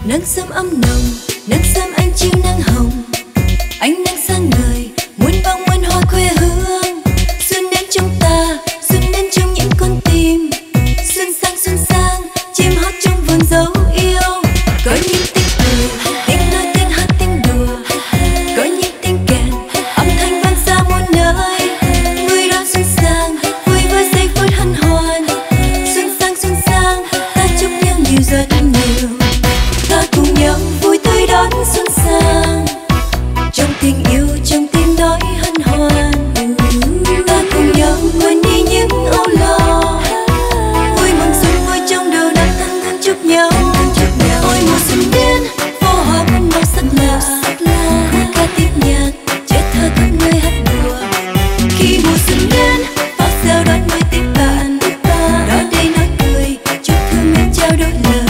Nắng sớm ấm nồng, nắng sớm anh chiều nắng hồng, ánh nắng sáng ngời muôn vòng muôn hoa quê hương. Xuân đến trong ta, xuân đến trong những con tim. Xuân sang chim hót trong vườn dấu yêu. Có những tiếng cười, tiếng nói, tiếng hát, tiếng đùa. Có những tiếng kèn, âm thanh vang xa muôn nơi. Người đón xuân sang, vui với giây phút hân hoan. Xuân sang, ta chúc nhau nhiều rất nhiều. Ta cùng nhau vui tươi đón xuân sang, trong tình yêu trong tim nói hân hoan. Ta cùng nhau quên đi những âu lo, vui mừng xuân vui trong đầu năm thân thân chúc nhau. Ôi mùa xuân đến phố hoa muôn màu sắc lạ, khúc ca tiếp nhạc trẻ thơ khắp nơi hát đùa. Khi mùa xuân đến pháo reo đón người tình bạn, đó đây nói cười chúc thương mến trao đôi lời.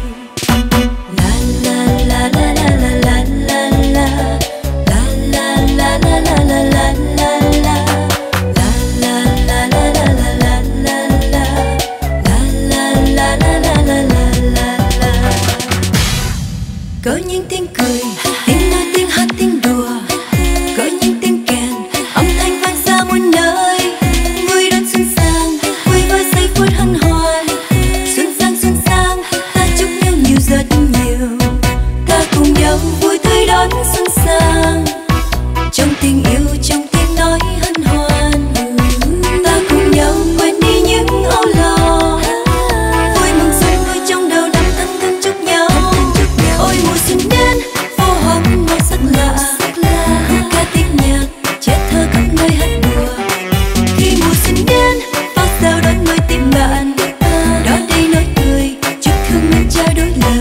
Có những tiếng cười, tiếng nói, tiếng hát, tiếng đùa. Có những tiếng kèn, âm thanh vang xa muôn nơi. Vui đón xuân sang, vui với giây phút hân hoan. Xuân sang, ta chúc nhau nhiều rất nhiều. Ta cùng nhau vui tươi đón xuân sang, trong tình yêu trong tiếng nói hân hoan. Ta cùng nhau quên đi những âu lo, vui mừng xuân vui trong đầu năm thân thân chúc nhau. Ôi mùa xuân đến phố hoa muôn màu sắc lạ, khúc ca tiếng nhạc trẻ thơ khắp nơi hát đùa. Khi mùa xuân đến pháo reo đón người tình bạn, đó đây nói cười chúc thương mến trao đôi lời.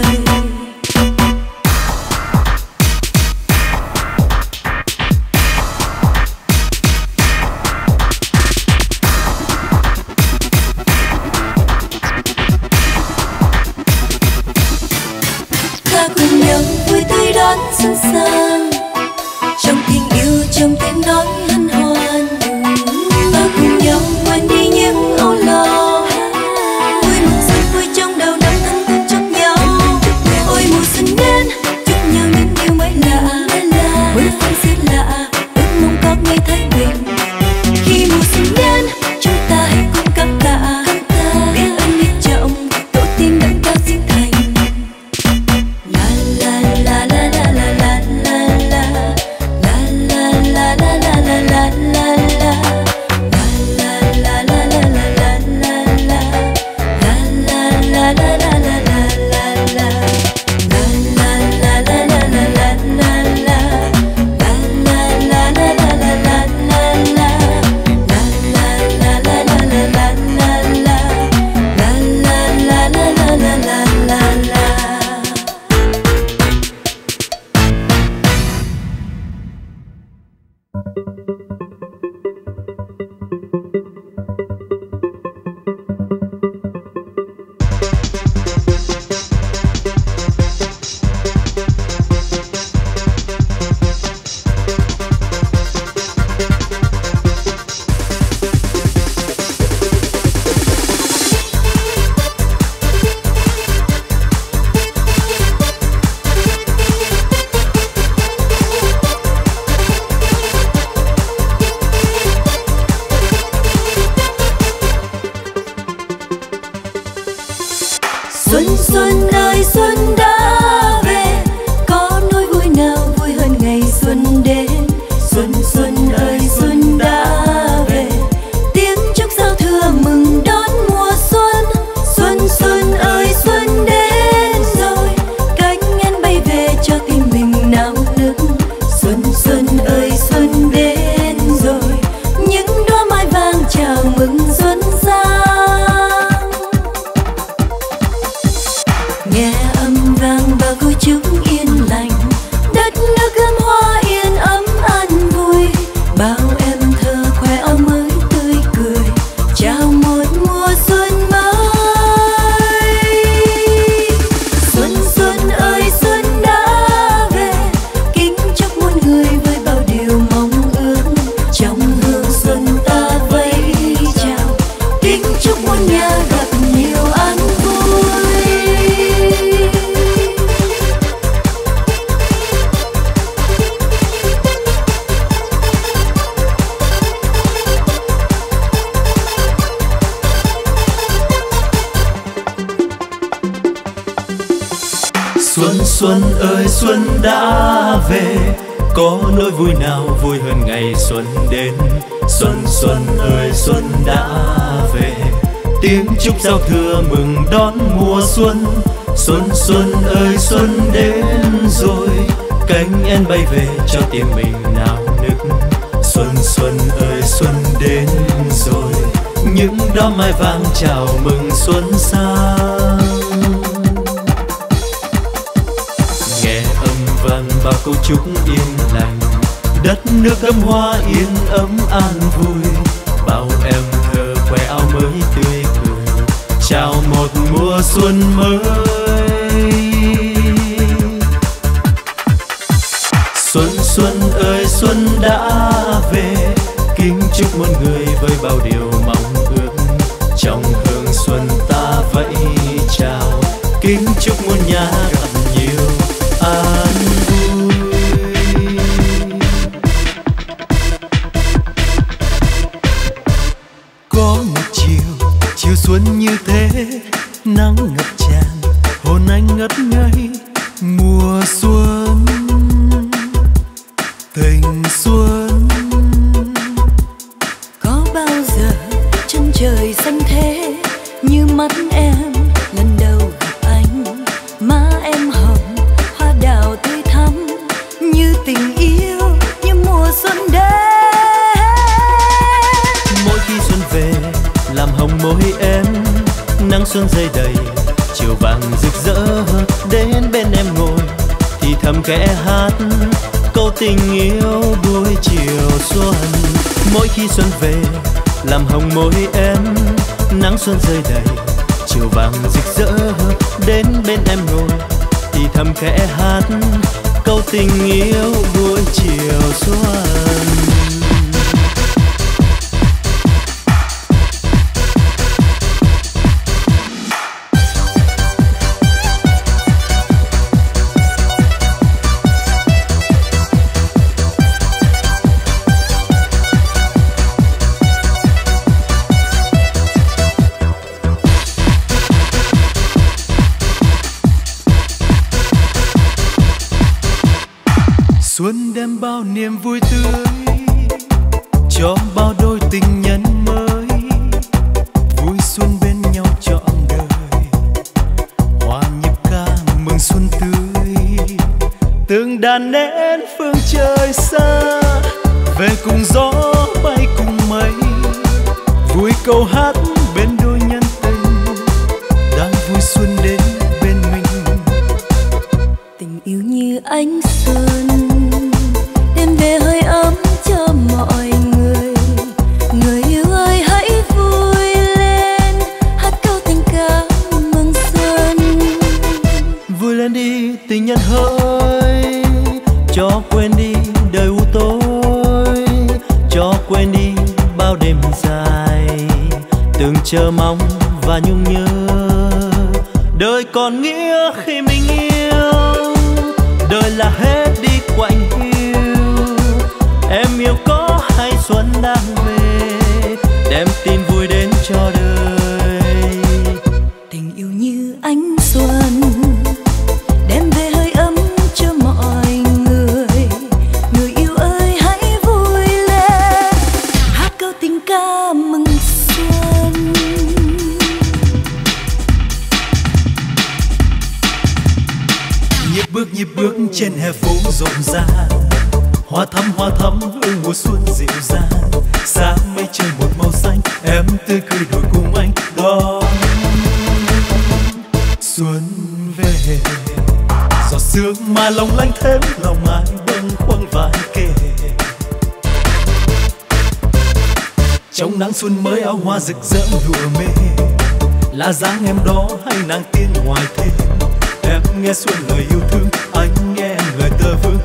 Ta cùng nhau vui tươi đón xuân sang, trong tình yêu trong tiếng nói hân hoan. Ta cùng nhau quên đi những âu lo, vui mừng xuân vui trong đầu năm thân thân chúc nhau. Ôi mùa xuân đến chúc nhau những điều mới lạ, muôn phương xuyên lạ, ước mong có ngày thái bình. Khi mùa xuân đến chúng ta hãy cùng cảm tạ, biết ơn biết trọng tổ tiên đấng cao sinh thành. Xuân ơi xuân đã về, có nỗi vui nào vui hơn ngày xuân đến. Xuân ơi xuân đã về, tiếng chúc giao thừa mừng đón mùa xuân. Xuân ơi xuân đến rồi, cánh én bay về cho tim mình náo nức. Xuân ơi xuân đến rồi, những đóa mai vàng chào mừng xuân sang. Nghe âm vang bao câu chúc yên lành, đất nước gươm hoa yên ấm an vui. Bao em thơ khoe áo mới tươi cười, chào một mùa xuân mới. Xuân ơi xuân đã về, kính chúc muôn người với bao điều mong ước. Trong hương xuân ta vẫy chào, kính chúc muôn nhà gặp nhiều an vui. Xuân xuân ơi xuân đã về, có nỗi vui nào vui hơn ngày xuân đến. Xuân xuân ơi xuân đã về, tiếng chúc giao thừa mừng đón mùa xuân. Xuân xuân ơi xuân đến rồi, cánh én bay về cho tim mình nao nức. Xuân xuân ơi xuân đến rồi, những đóa mai vàng chào mừng xuân sang. Nghe âm vang bao câu chúc yên lành, đất nước ấm hoa yên ấm an vui. Bao em thơ khoe áo mới tươi cười, chào một mùa xuân mới. Xuân xuân ơi xuân đã về, kính chúc muôn người với bao điều mong ước. Trong hương xuân ta vẫy chào, kính chúc muôn nhà gặp nhiều an vui. Có một chiều xuân như thế, nắng ngập tràn hồn anh ngất ngây. Mùa xuân tình xuân, có bao giờ chân trời xanh thế như mắt em lần đầu gặp anh. Má em hồng hoa đào tươi thắm, như tình yêu như mùa xuân đến. Mỗi khi xuân về làm hồng môi em, nắng xuân rơi đầy chiều vàng rực rỡ. Đến bên em ngồi thì thầm khẽ hát câu tình yêu buổi chiều xuân. Mỗi khi xuân về làm hồng môi em, nắng xuân rơi đầy chiều vàng rực rỡ. Đến bên em ngồi thì thầm khẽ hát câu tình yêu buổi chiều xuân. Xuân đem bao niềm vui tươi cho bao đôi tình nhân mới, vui xuân bên nhau trọn đời, hòa nhịp ca mừng xuân tươi. Từng đàn nén phương trời xa, về cùng gió bay cùng mây, vui câu hát bên đôi nhân tình, đang vui xuân đến bên mình. Tình yêu như ánh xuân đem về hơi ấm cho mọi người. Người yêu ơi hãy vui lên, hát câu tình ca mừng xuân. Vui lên đi tình nhân hỡi, cho quên đi đời u tối, cho quên đi bao đêm dài từng chờ mong và nhung nhớ. Đời còn nghĩa khi mình yêu, đời là hết đi quạnh hiu. Em yêu có hay xuân đang về, đem tin vui đến cho đời. Tình yêu như ánh xuân đem về hơi ấm cho mọi người. Người yêu ơi hãy vui lên, hát câu tình ca mừng xuân. Nhịp bước trên hè phố rộn ràng, hoa thắm hương mùa xuân dịu dàng. Xa mây trời một màu xanh, em tươi cười đôi cùng anh đón xuân về. Giọt sương mai long lanh thêm lòng ai bâng khuâng vai kề. Trong nắng xuân mới áo hoa rực rỡ lụa mê, là dáng em đó hay nàng tiên ngoài thêm. Em nghe xuân lời yêu thương, anh nghe lời tơ vương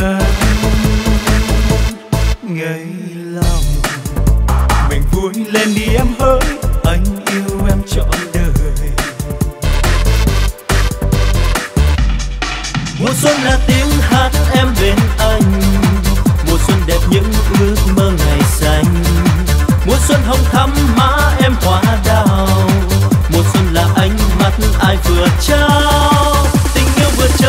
ngây lòng. Mình vui lên đi em hỡi, anh yêu em trọn đời. Mùa xuân là tiếng hát em bên anh, mùa xuân đẹp những ước mơ ngày xanh. Mùa xuân hồng thắm má em hoa đào, mùa xuân là ánh mắt ai vừa trao. Tình yêu vừa trao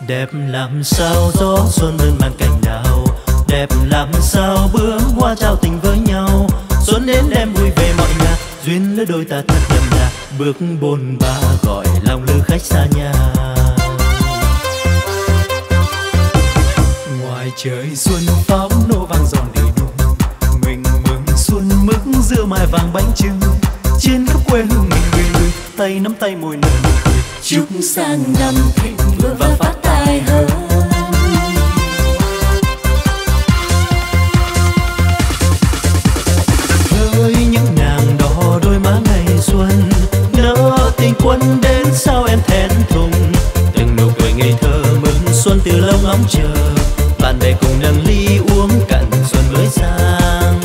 Đẹp làm sao gió xuân bên màn cành đào, đẹp làm sao bướm hoa trao tình với nhau. Xuân đến đem vui về mọi nhà, duyên lứa đôi ta thật đậm đà, bước bôn ba gọi lòng lữ khách xa nhà. Ngoài trời xuân pháo nổ vang giòn đầy đủ, mình mừng xuân mức giữa mai vàng bánh trưng. Trên khắp quê hương mình người người tay nắm tay môi nở nụ cười, chúc sang năm thịnh vượng và phát tài hơn. Hỡi những nàng đỏ đôi má ngày xuân, nỡ tình quân đến sao em thẹn thùng. Từng nụ cười ngây thơ mừng xuân từ lâu ngóng chờ, bạn bè cùng nâng ly uống cạn xuân mới sang.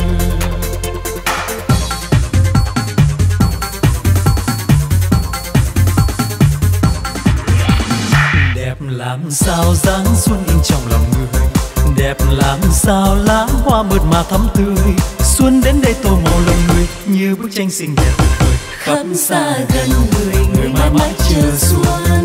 đẹp làm sao dáng xuân in trong lòng người, đẹp làm sao lá hoa mượt mà thắm tươi. Xuân đến đây tô màu lòng người như bức tranh xinh đẹp tuyệt vời, Khắp xa gần người mãi mãi chờ xuân.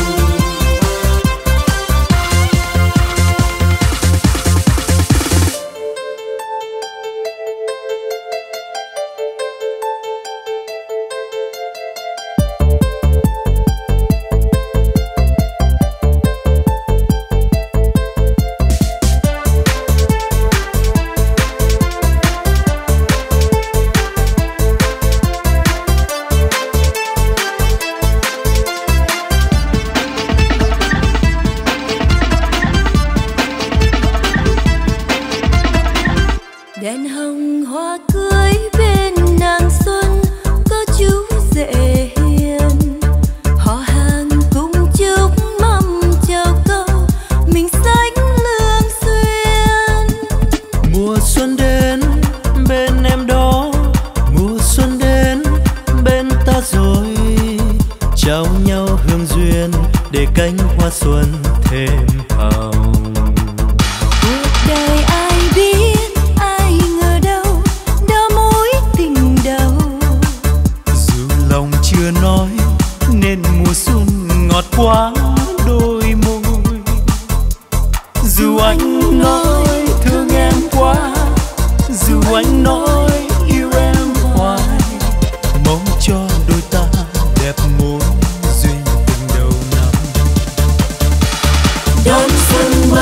Đèn hồng hoa cưới bên nàng xuân, có chú rể hiền. Họ hàng cùng chúc mâm chào câu, mình sánh lương xuyên. Mùa xuân đến bên em đó, mùa xuân đến bên ta rồi, trao nhau hương duyên để cánh hoa xuân thêm hồng. Cuộc đời ai biết, ai ngờ đâu, đó mối tình đầu. Dù lòng chưa nói nên mùa xuân ngọt quá đôi môi. Dù anh nói thương em quá, dù anh nói yêu em hoài, mong cho đôi ta đẹp mối duyên tình đầu năm. Đón xuân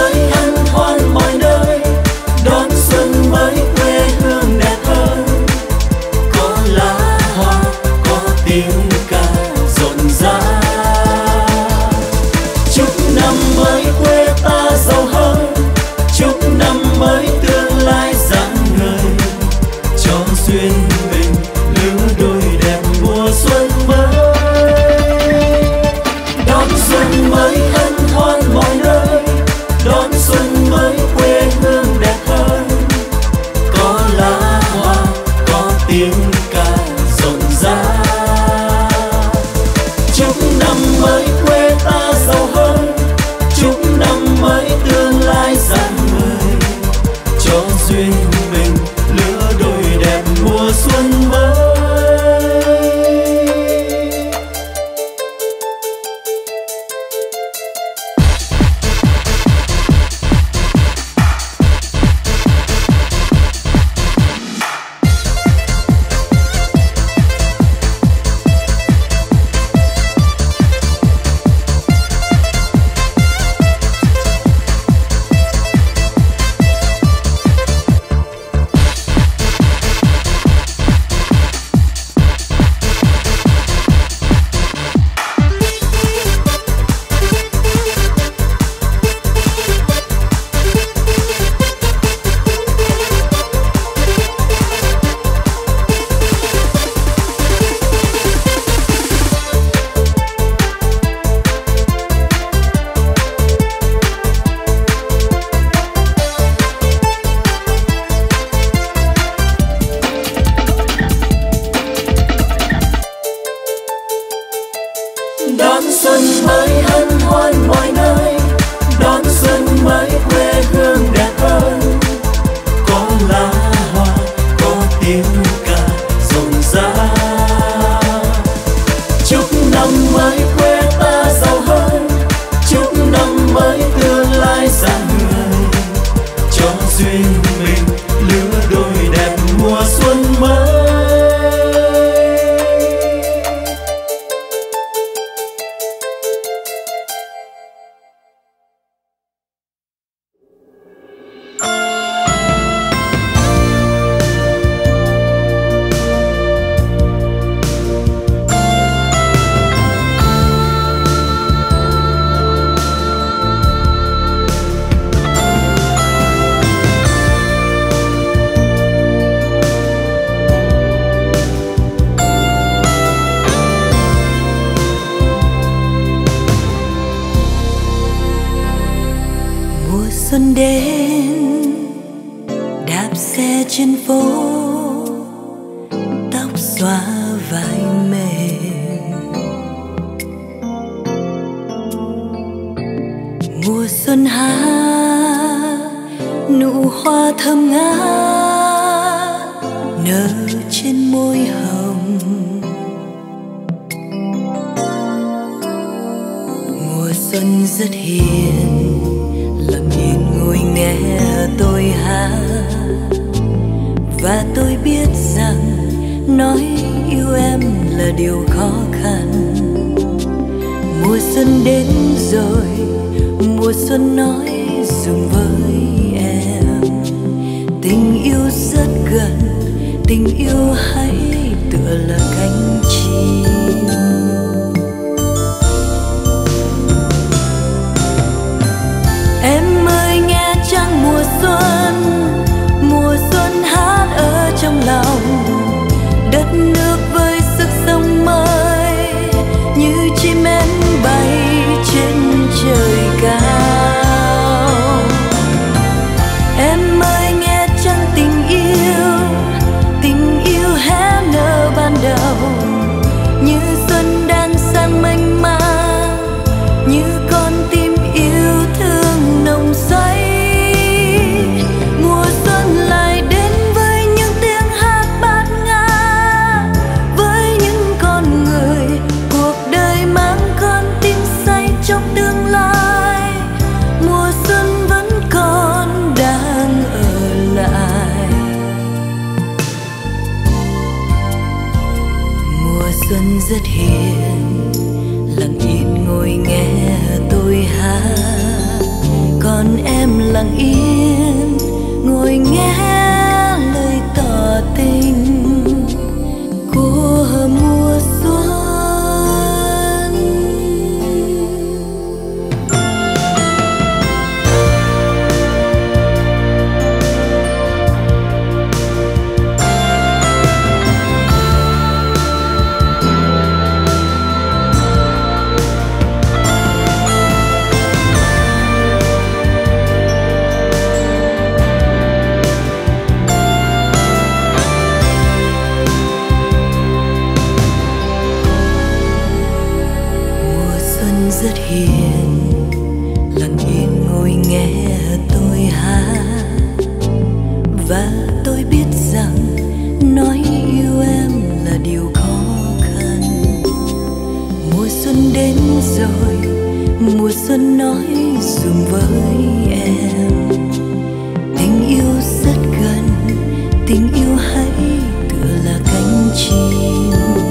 xuân đến, đạp xe trên phố, tóc xõa vai mềm. Mùa xuân hạ, nụ hoa thơm ngát nở trên môi hồng. Mùa xuân rất hiền, lặng yên ngồi nghe tôi hát, và tôi biết rằng nói yêu em là điều khó khăn. Mùa xuân đến rồi, mùa xuân nói dừng với em. Tình yêu rất gần, tình yêu hãy tựa là cánh chim. Em ơi nghe trăng mùa xuân hát ở trong lòng. Đất nước với sức sống mới, như chim én bay trên trời cao. Em ơi nghe trăng tình yêu hé nở ban đầu. Như xuân đang sang mênh mang, như con tim yêu thương nồng say. Mùa xuân lại đến với những tiếng hát bát ngát, với những con người cuộc đời mang con tim say trong tương lai. Mùa xuân vẫn còn đang ở lại. Mùa xuân rất hiền, lặng yên ngồi nghe tôi hát. Còn em lặng yên ngồi nghe lời tỏ tình của mùa xuân. Rất hiền, lặng yên ngồi nghe tôi hát, và tôi biết rằng nói yêu em là điều khó khăn. Mùa xuân đến rồi, mùa xuân nói dừng với em. Tình yêu rất gần, tình yêu hãy tựa là cánh chim.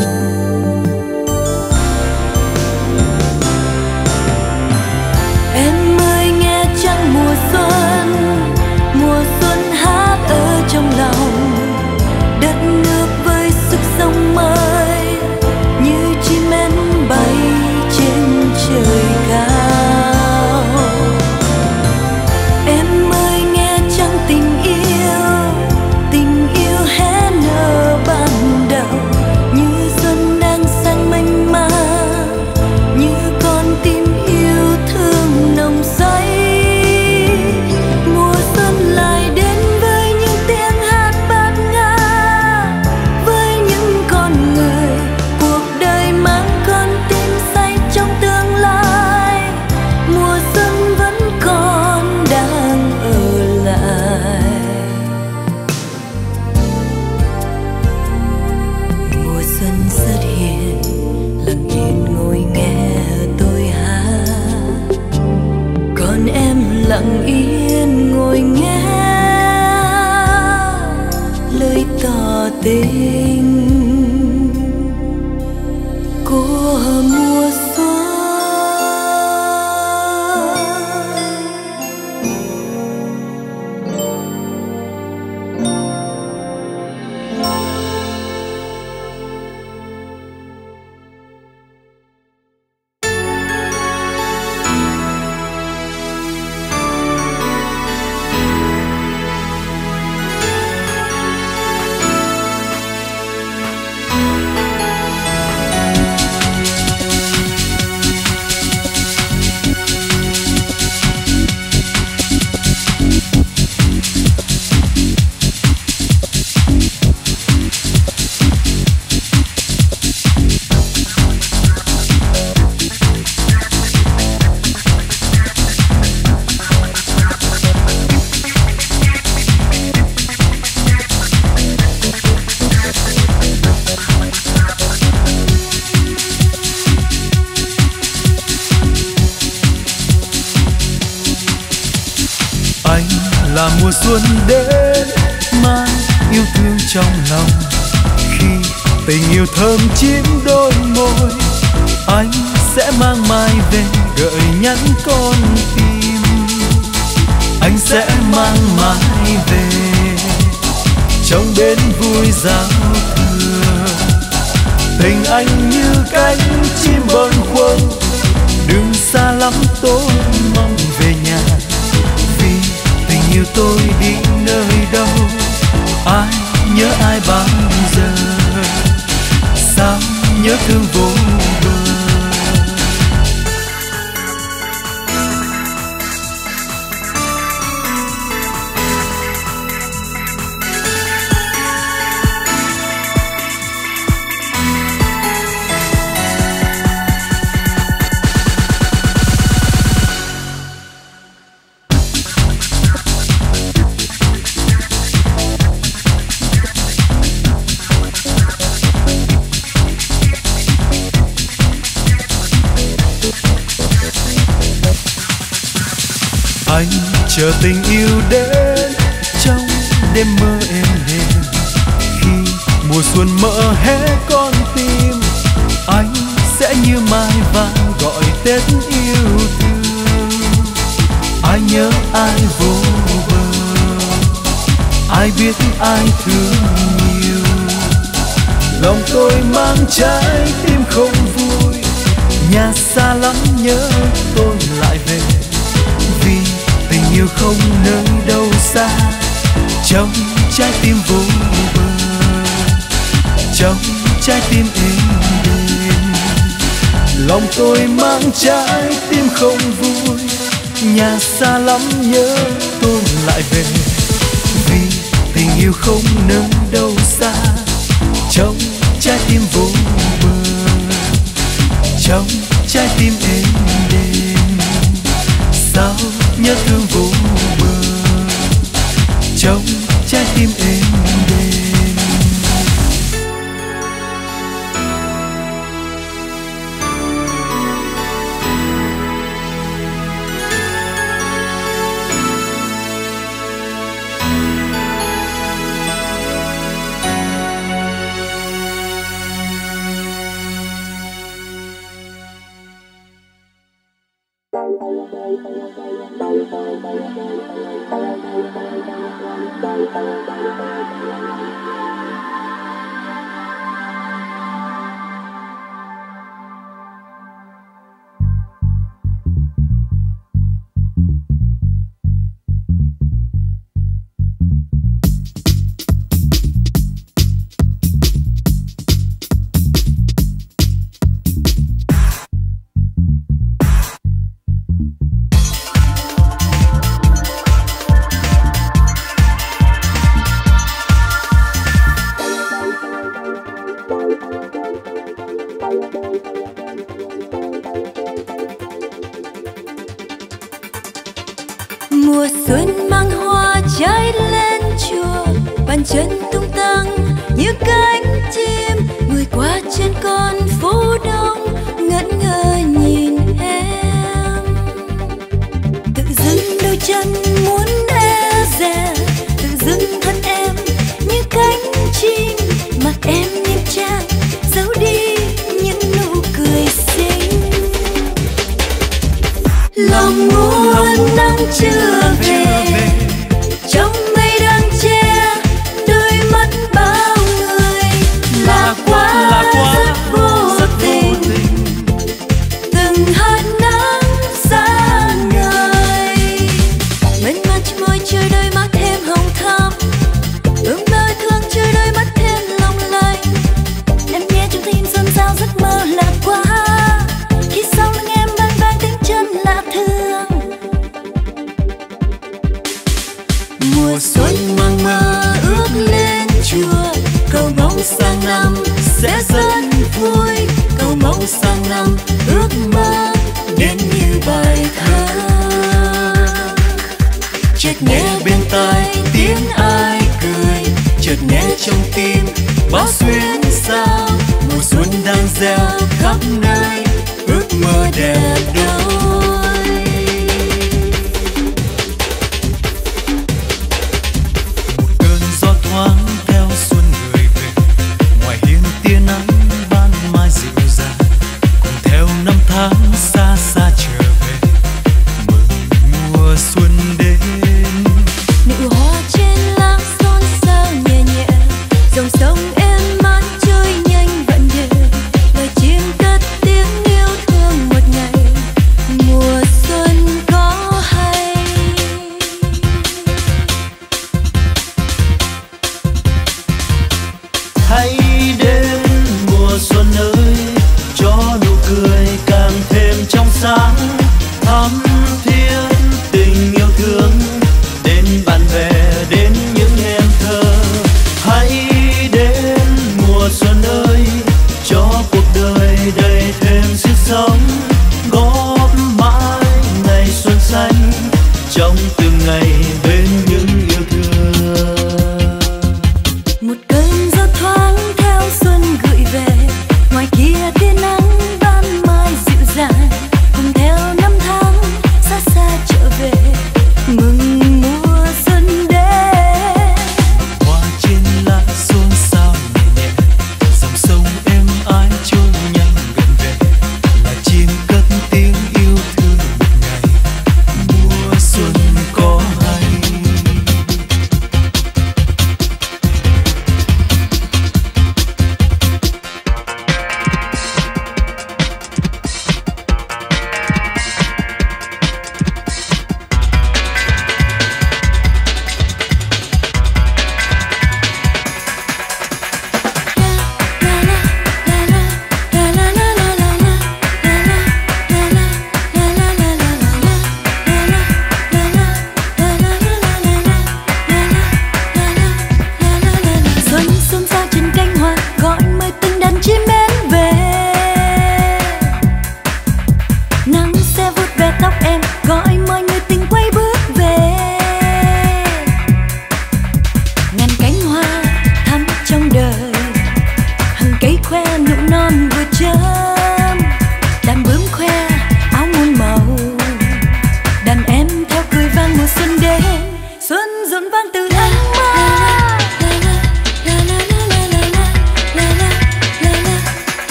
Mùa xuân hát ở trong lòng. Đất nước với sức sống mới, như chim én bay trên trời cao. mùa xuân đến mang yêu thương trong lòng. Khi tình yêu thơm chín đôi môi, anh sẽ mang mai về gợi nhắn con tim. Anh sẽ mang mai về trong bến vui giao thừa. Tình anh như cánh chim bâng khuâng, đừng xa lắm tôi mong về nhà. Vì tình yêu tôi đi nơi đâu, ai nhớ ai bao giờ, sao nhớ thương vô bờ. Anh chờ tình yêu đến trong đêm mơ êm đềm. Khi mùa xuân mơ hé con tim, anh sẽ như mai vàng gọi Tết yêu thương. Ai nhớ ai vô bờ, ai biết ai thương nhiều. Lòng tôi mang trái tim không vui, nhà xa lắm nhớ tôi lại về. Vì tình yêu không nơi đâu xa, trong trái tim vô bờ, trong trái tim êm đềm. Lòng tôi mang trái tim không vui, nhà xa lắm nhớ tôi lại về. Vì tình yêu không nơi đâu xa, trong trái tim vô bờ, trong trái tim êm đềm. Sao nhớ thương vô bờ, trong trái tim êm đềm. Mùa xuân mang hoa trái lên chùa, bàn chân tung tăng như cánh chim. Người qua trên con phố đông ngẩn ngơ nhìn em. Tự dưng đôi chân muốn e dè, tự dưng thân em như cánh chim. Mặt em nghiêm trang giấu đi những nụ cười xinh. Lòng muốn nắng chưa về, trong mây đang che đôi mắt bao người. Là quá rất vô tình, từng hạt nắng sáng ngời. Bên mặt môi chơi đôi mắt thêm hồng thắm, ươm đời thương chơi đôi mắt thêm long lanh. Em nghe trong tim rộn rào giấc mơ lạc quá, khi sau lưng em vang vang tiếng chân lạ thương. Mùa xuân mang mơ ước lên chùa, cầu mong sang năm sẽ rất vui. Cầu mong sang năm ước mơ đến như bài thơ. Chợt nghe bên tai tiếng ai cười, chợt nghe trong tim bao xuyên sao. Mùa xuân đang gieo khắp nơi ước mơ đẹp đôi.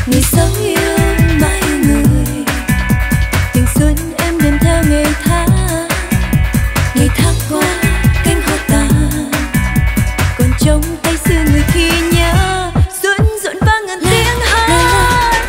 người sống yêu mãi yêu người. Từng xuân em đêm theo ngày tháng qua cánh hoa tàn, còn trong tay xưa người khi nhớ xuân rộn vang ngàn tiếng hát.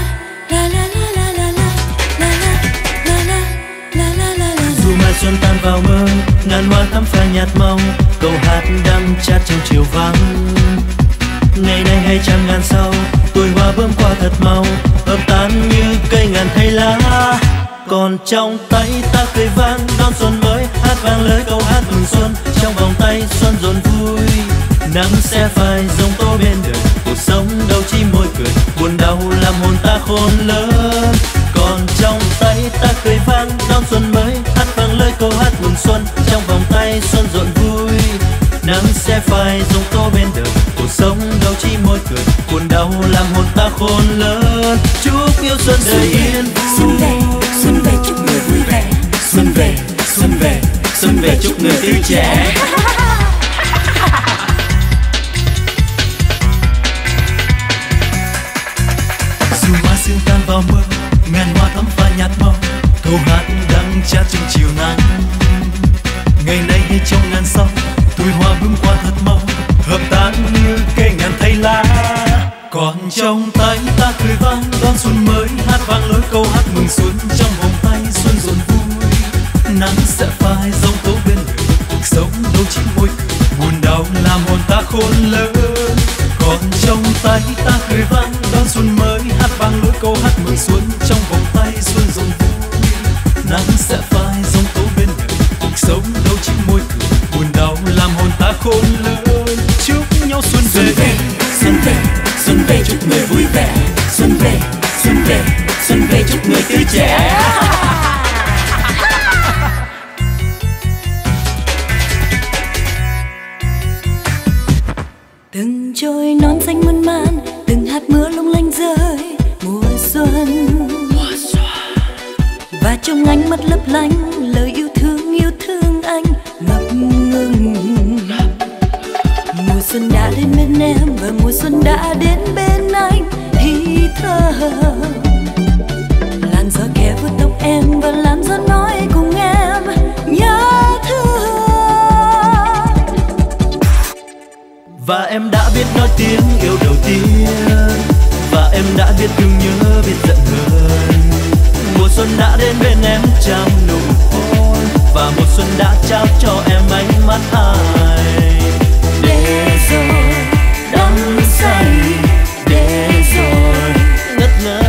Dù mai xuân tan vào mơ, ngàn hoa thắm phai nhạt mong, câu hát đắm chát trong chiều vắng. Ngày nay hay trăm ngàn sau, tuổi hoa bướm qua thật mau, hợp tan như cây ngàn thay lá. Còn trong tay ta cười vang đón xuân mới, hát vang lời câu hát mừng xuân. Trong vòng tay xuân dồn vui, nắng sẽ phai giông tố bên đời. Cuộc sống đâu chỉ môi cười, buồn đau làm hồn ta khôn lớn. Còn trong tay ta cười vang đón xuân mới, hát vang lời câu hát mừng xuân. Trong vòng tay xuân dồn vui, nắng sẽ phai giông tố bên đời. Cuộc sống đâu chỉ môi cười, buồn đau làm hồn ta khôn lớn. Chúc yêu xuân đời yên vui. Xuân về chúc người vui vẻ. Xuân về, xuân về, xuân về chúc người tươi trẻ. Dù hoa sương tan vào mơ, ngàn hoa thắm phai nhạt màu, câu hát đắng chát trong chiều nắng. Ngày nay hay trong ngàn sau, tuổi hoa bướm qua thật mau, hợp tan như cây ngàn thay lá. Còn trong tay ta cười vang đón xuân mới, hát vang lối câu hát mừng xuân. Trong vòng tay xuân dồn vui, nắng sẽ phai giông tố bên đời. Cuộc sống đâu chỉ môi cười, buồn đau làm hồn ta khôn lớn. Còn trong tay ta cười vang đón xuân mới, hát vang lối câu hát mừng xuân. Trong vòng tay xuân dồn vui, nắng sẽ phai giông tố bên đời. Cuộc sống đâu chỉ môi cười, buồn đau làm hồn ta khôn lớn. Chúc nhau xuân về, Xuân về, xuân về chúc người vui vẻ. xuân về, Xuân về, xuân về chúc người tươi trẻ. từng trôi nón xanh mơn man, từng hạt mưa long lanh rơi mùa xuân. Và trong ánh mắt lấp lánh lời yêu thương anh ngập ngừng. Mùa xuân đã đến bên em và mùa xuân đã đến bên anh thì thơ. Làn gió khẽ vuốt tóc em và làn gió nói cùng em nhớ thương. Và em đã biết nói tiếng yêu đầu tiên, và em đã biết thương nhớ biết giận hờn. Mùa xuân đã đến bên em trao nụ hôn, và mùa xuân đã trao cho em ánh mắt ai. Để rồi đắm say, để rồi ngất ngây.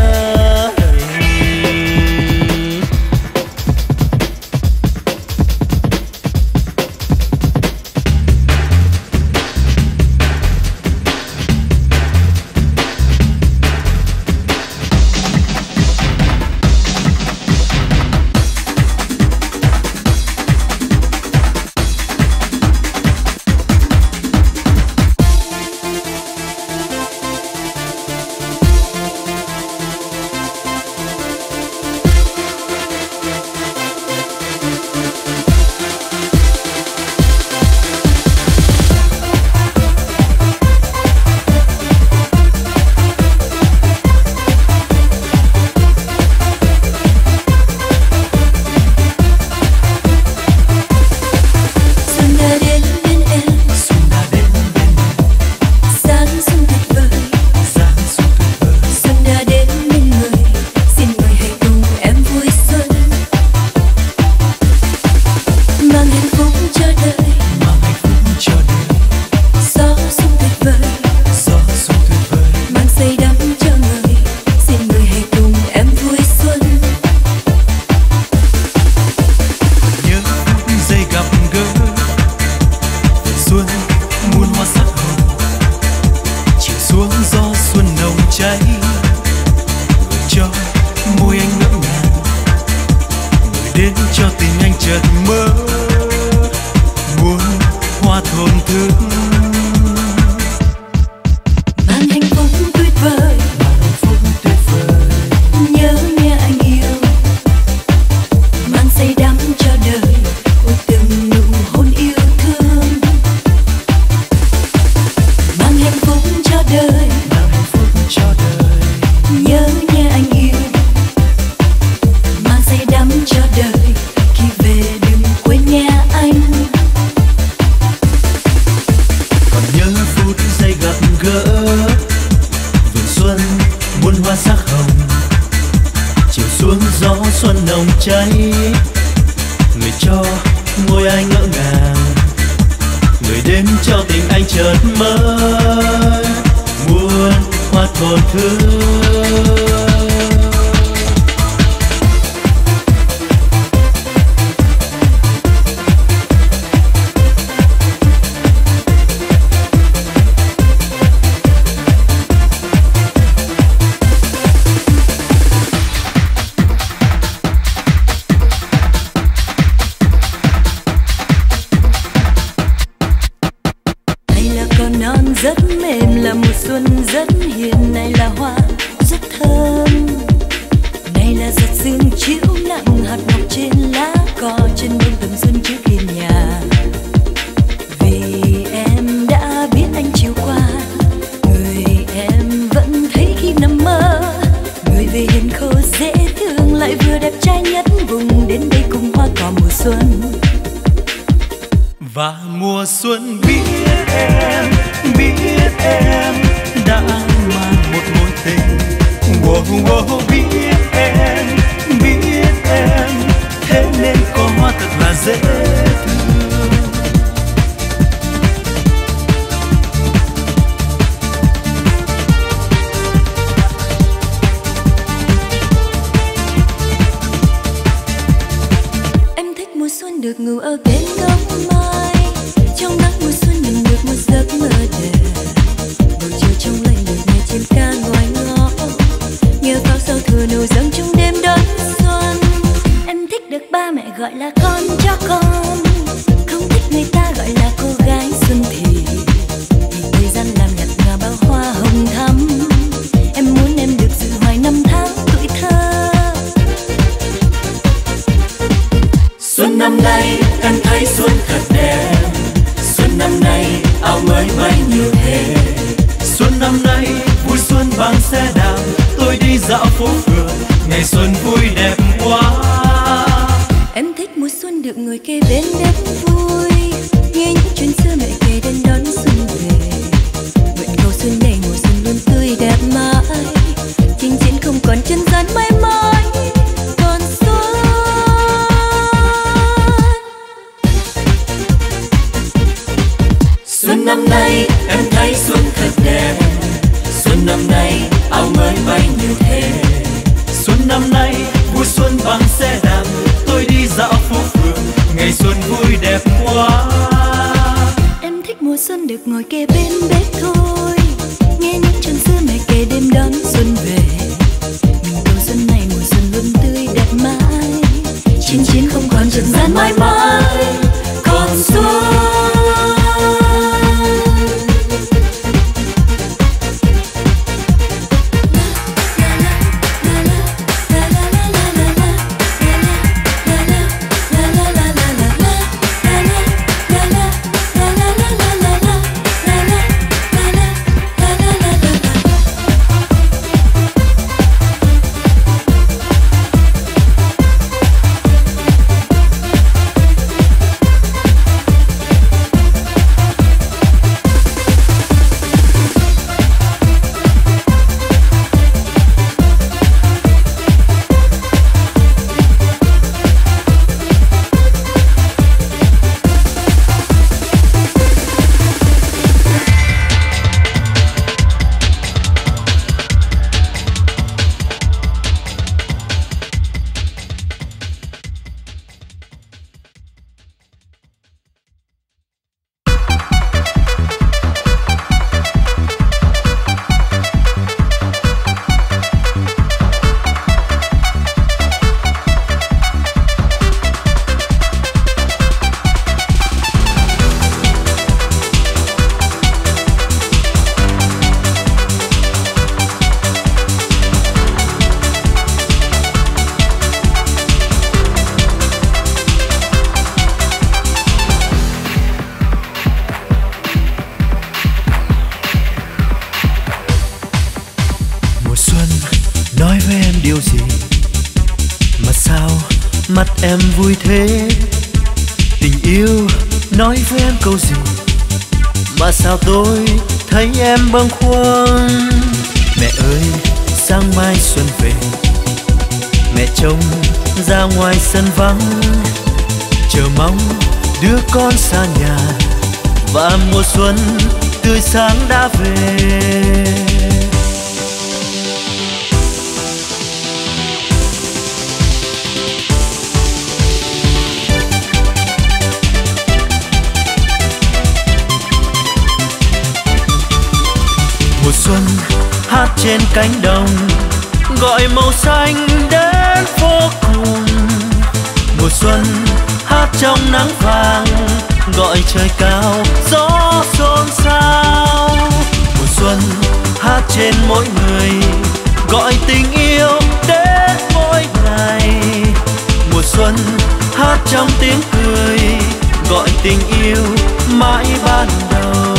muôn hoa sắc hồng. Chiều xuống gió xuân nồng cháy, người cho môi ai ngỡ ngàng, người đến cho tình anh chợt mơ muôn hoa thổn thức. Rất mềm là mùa xuân rất hiền, này là hoa rất thơm, này là giọt sương chiếu nặng hạt ngọc trên lá cỏ, trên bông tầm xuân trước hiên nhà. Vì em đã biết anh chiều qua, người em vẫn thấy khi nằm mơ, người về hiền khô dễ thương lại vừa đẹp trai nhất vùng, đến đây cùng hoa cỏ mùa xuân. Và mùa xuân biết em đã mang một mối tình. Biết em thế nên có hoa thật là dễ thương. Em thích mùa xuân được ngủ ở bên gốc mai, trong nắng mùa xuân mình được một giấc mơ đẹp. Bầu trời trong lạnh được nghe chim ca ngoài ngõ, nhớ pháo sau thừa nổ dâng trong đêm đón xuân. Em thích được ba mẹ gọi là con cho con, không thích người ta gọi là cô gái xuân thì thời gian làm nhạt nhòa bao hoa hồng thắm. Em muốn em được dự hoài năm tháng tuổi thơ. Xuân năm nay em thấy xuân thật đẹp, xuân năm nay áo mới bay nhiều thế. Xuân năm nay vui xuân bằng xe đạp, tôi đi dạo phố phường, ngày xuân vui đẹp quá. Em thích mùa xuân được ngồi kề bên bếp vui, nghe những chuyện xưa mẹ kể đến đón xuân về. Nguyện cầu xuân này mùa xuân luôn tươi đẹp mãi, chinh chiến không còn chân gian mãi mãi còn xuân. Xuân năm nay em thấy xuân thật đẹp, xuân năm nay áo mới bay nhiều thế. Xuân năm nay vui xuân bằng xe đạp, tôi đi dạo phố phường, ngày xuân vui đẹp quá. Em thích mùa xuân được ngồi kề bên bếp thôi, nghe những chuyện xưa mẹ kể đêm đón xuân về. Mình cầu xuân này mùa xuân luôn tươi đẹp mãi, chinh chiến không còn trần gian mãi mãi còn xuân. điều gì mà sao mắt em vui thế? Tình yêu nói với em câu gì mà sao tôi thấy em bâng khuâng? Mẹ ơi Sáng mai xuân về, mẹ trông ra ngoài sân vắng, chờ mong đứa con xa nhà và mùa xuân tươi sáng đã về. Mùa xuân hát trên cánh đồng, gọi màu xanh đến vô cùng. Mùa xuân hát trong nắng vàng, gọi trời cao gió xôn xao. Mùa xuân hát trên mỗi người, gọi tình yêu đến mỗi ngày. Mùa xuân hát trong tiếng cười, gọi tình yêu mãi ban đầu.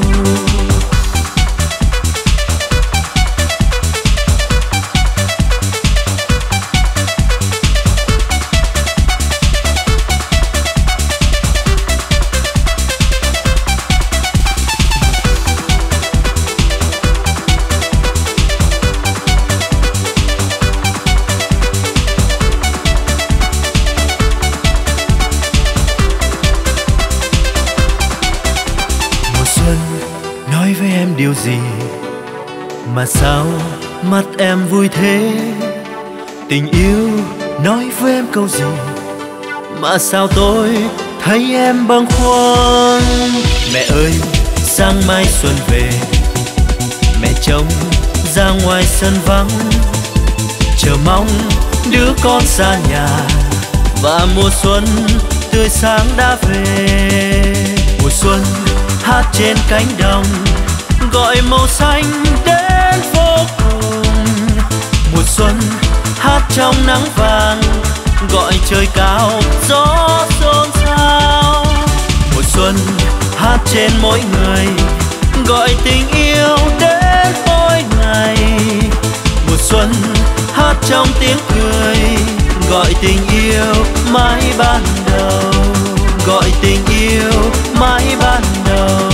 Điều gì mà sao mắt em vui thế? Tình yêu nói với em câu gì mà sao tôi thấy em bâng khuâng? Mẹ ơi, sáng mai xuân về, mẹ trông ra ngoài sân vắng, chờ mong đứa con xa nhà và mùa xuân tươi sáng đã về. Mùa xuân hát trên cánh đồng, gọi màu xanh đến vô cùng. Mùa xuân hát trong nắng vàng, gọi trời cao gió xôn xao. Mùa xuân hát trên mỗi người, gọi tình yêu đến mỗi ngày. Mùa xuân hát trong tiếng cười, gọi tình yêu mãi ban đầu. Gọi tình yêu mãi ban đầu.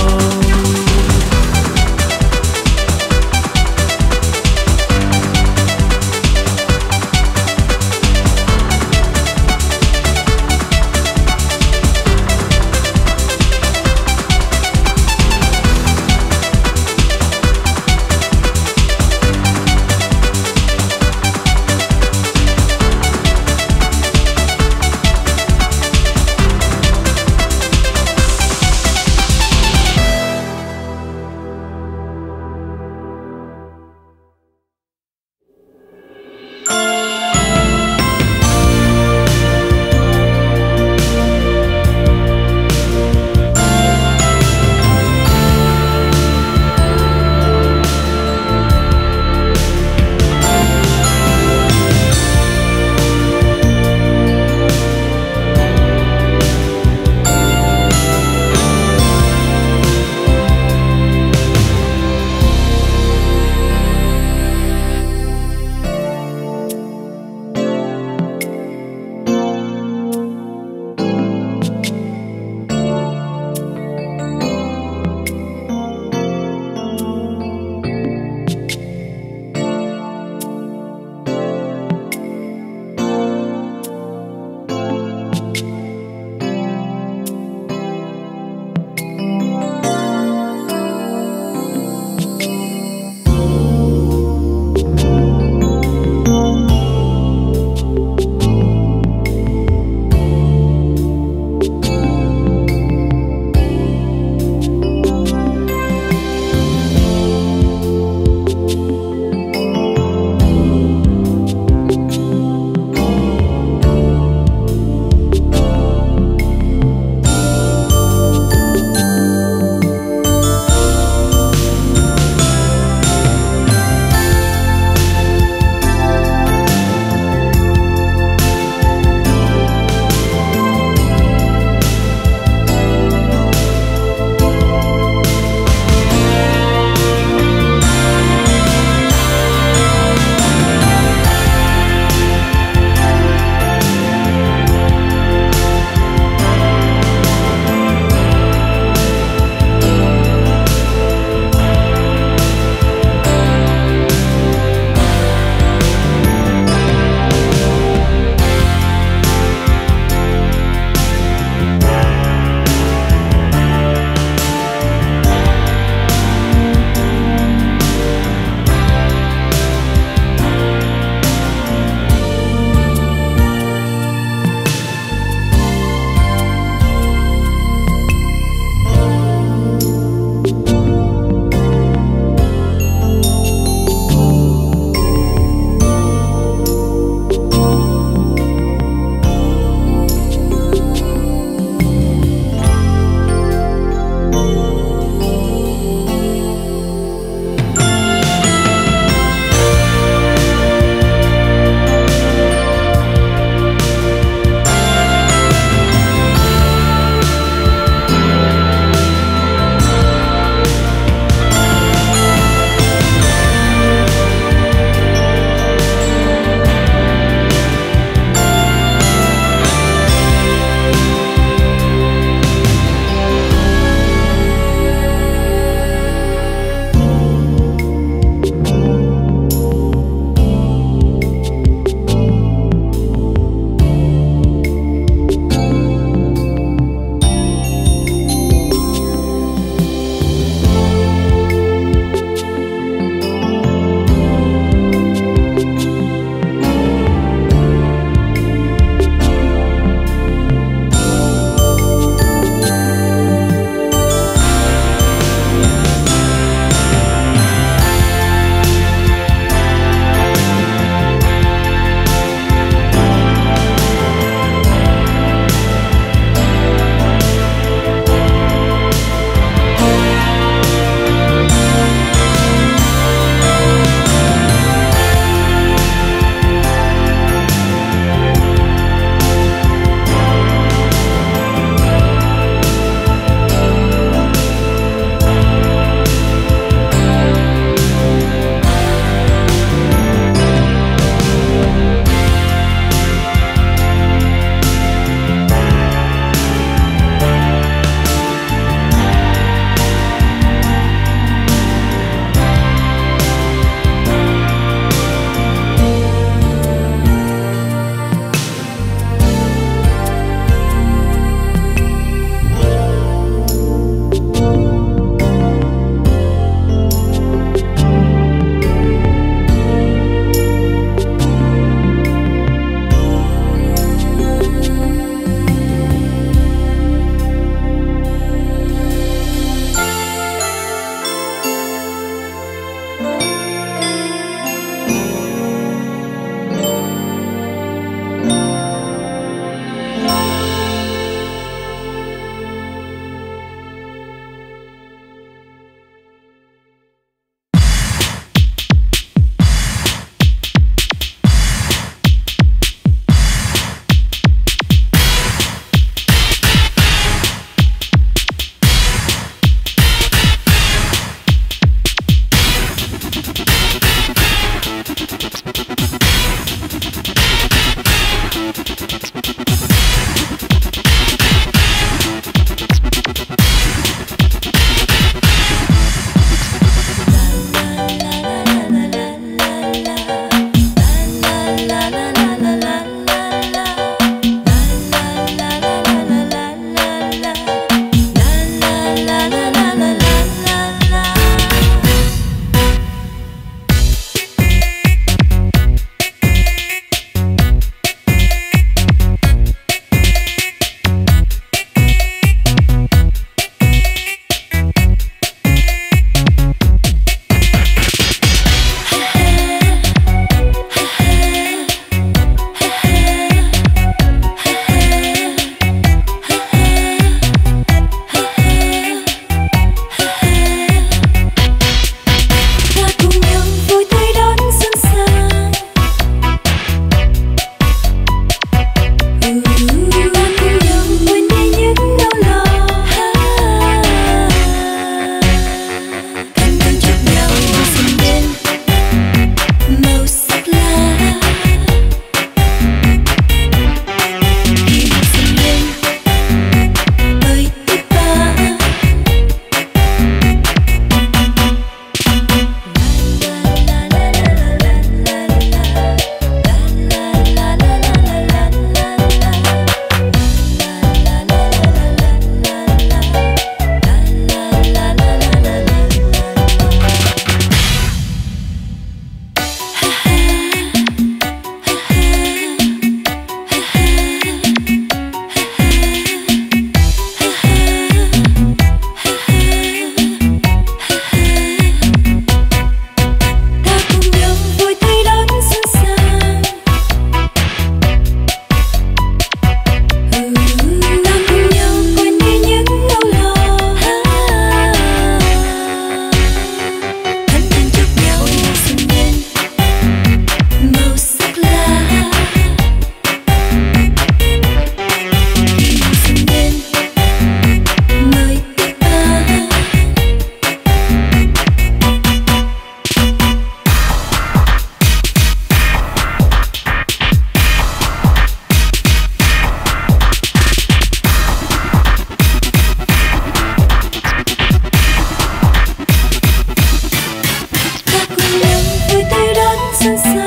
xuân xa